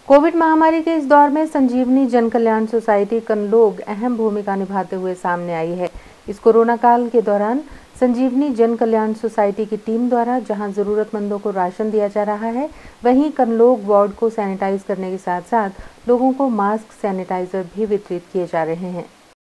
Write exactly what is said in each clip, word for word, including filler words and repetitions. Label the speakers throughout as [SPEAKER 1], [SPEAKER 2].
[SPEAKER 1] Covid महामारी के इस दौर में संजीवनी जन कल्याण सोसाइटी कनलोग अहम भूमिका निभाते हुए सामने आई है। इस कोरोना काल के दौरान संजीवनी जन कल्याण सोसाइटी की टीम द्वारा जहां जरूरतमंदों को राशन दिया जा रहा है, वहीं कनलोग वार्ड को सैनिटाइज करने के साथ साथ लोगों को मास्क, सैनिटाइजर भी वितरित किए जा रहे हैं।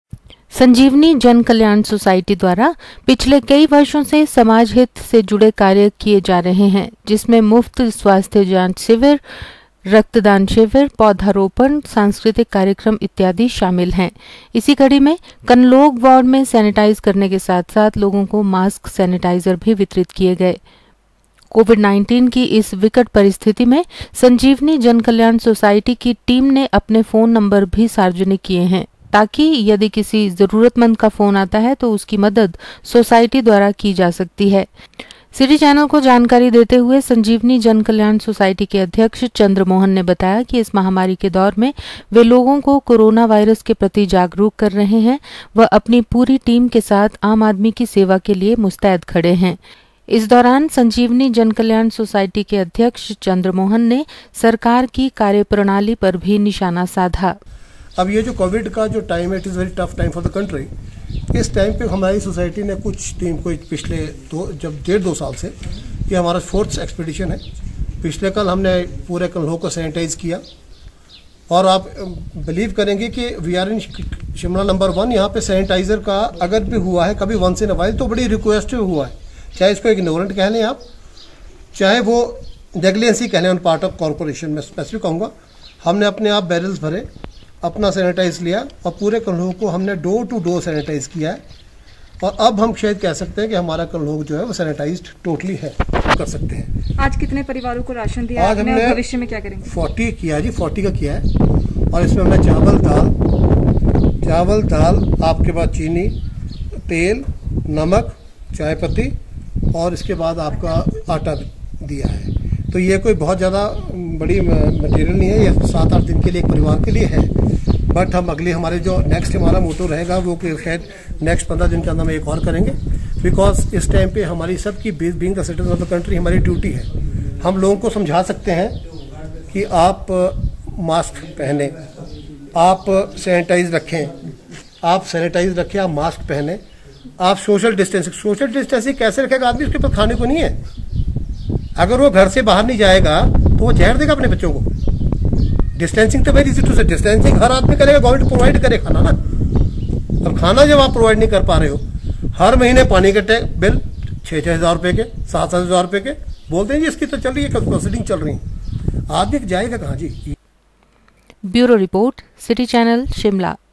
[SPEAKER 1] संजीवनी जन कल्याण सोसाइटी द्वारा पिछले कई वर्षों से समाज हित से जुड़े कार्य किए जा रहे हैं, जिसमें मुफ्त स्वास्थ्य जांच शिविर, रक्तदान शिविर, पौधारोपण, सांस्कृतिक कार्यक्रम इत्यादि शामिल हैं। इसी कड़ी में कनलोग वार्ड में सैनिटाइज करने के साथ साथ लोगों को मास्क, सैनिटाइजर भी वितरित किए गए। कोविड नाइन्टीन की इस विकट परिस्थिति में संजीवनी जन कल्याण सोसाइटी की टीम ने अपने फोन नंबर भी सार्वजनिक किए हैं, ताकि यदि किसी जरूरतमंद का फोन आता है तो उसकी मदद सोसाइटी द्वारा की जा सकती है। सिटी चैनल को जानकारी देते हुए संजीवनी जन कल्याण सोसाइटी के अध्यक्ष चंद्रमोहन ने बताया कि इस महामारी के दौर में वे लोगों को कोरोना वायरस के प्रति जागरूक कर रहे हैं। वह अपनी पूरी टीम के साथ आम आदमी की सेवा के लिए मुस्तैद खड़े हैं। इस दौरान संजीवनी जन कल्याण सोसाइटी के अध्यक्ष चंद्रमोहन ने सरकार की कार्यप्रणाली पर भी निशाना साधा।
[SPEAKER 2] अब ये जो कोविड का जो टाइम है, it is very tough time for the country. इस टाइम पे हमारी सोसाइटी ने कुछ टीम को पिछले दो जब डेढ़ दो साल से ये हमारा फोर्थ एक्सपीडिशन है। पिछले कल हमने पूरे कनलोग को सैनिटाइज किया और आप बिलीव करेंगे कि we are in Shimla number one. यहाँ पे सैनिटाइजर का अगर भी हुआ है कभी वंस इन अ वाइल तो बड़ी रिक्वेस्ट हुआ है, चाहे इसको इग्नोरेंट कह लें आप, चाहे वो नेग्लिजेंसी कह लें ऑन पार्ट ऑफ कॉरपोरेशन में स्पेसिफिक कहूँगा। हमने अपने आप बैरल्स भरे, अपना सैनिटाइज लिया और पूरे कनलोग को हमने डोर टू डोर सैनिटाइज किया है। और अब हम शायद कह सकते हैं कि हमारा कनलोग जो है वो सैनिटाइज्ड टोटली है, कर सकते हैं।
[SPEAKER 3] आज कितने परिवारों को राशन दिया
[SPEAKER 2] आज हमने
[SPEAKER 3] भविष्य में क्या करेंगे?
[SPEAKER 2] फोर्टी किया जी, फोर्टी का किया है। और इसमें हमने चावल दाल चावल दाल आपके पास चीनी, तेल, नमक, चाय पत्ती और इसके बाद आपका आटा दिया है। तो ये कोई बहुत ज़्यादा बड़ी मटेरियल नहीं है, ये सात आठ दिन के लिए एक परिवार के लिए है। बट हम अगले हमारे जो नेक्स्ट हमारा मोटो रहेगा वो कि शायद नेक्स्ट पंद्रह दिन के अंदर हम एक और करेंगे, बिकॉज इस टाइम पे हमारी सबकी being the citizen of the country हमारी ड्यूटी है। हम लोगों को समझा सकते हैं कि आप मास्क पहने, आप सैनिटाइज रखें, आप सैनिटाइज रखें, आप मास्क पहने, आप सोशल डिस्टेंसिंग सोशल डिस्टेंसिंग कैसे रखेगा आदमी? उसके पास खाने को नहीं है। अगर वो घर से बाहर नहीं जाएगा तो वो जहर देगा अपने बच्चों को। डिस्टेंसिंग तो very easy to say, distancing हर आदमी करेगा, गवर्नमेंट प्रोवाइड करे खाना ना। अब खाना जब आप प्रोवाइड नहीं कर पा रहे हो, हर महीने पानी के बिल छह छह हजार रुपए के, सात सात हजार रुपए के बोलते हैं जी इसकी तो चल रही है, प्रोसीडिंग चल रही है। आदमी जाएगा कहाँ जी?
[SPEAKER 1] Bureau report, city channel, Shimla.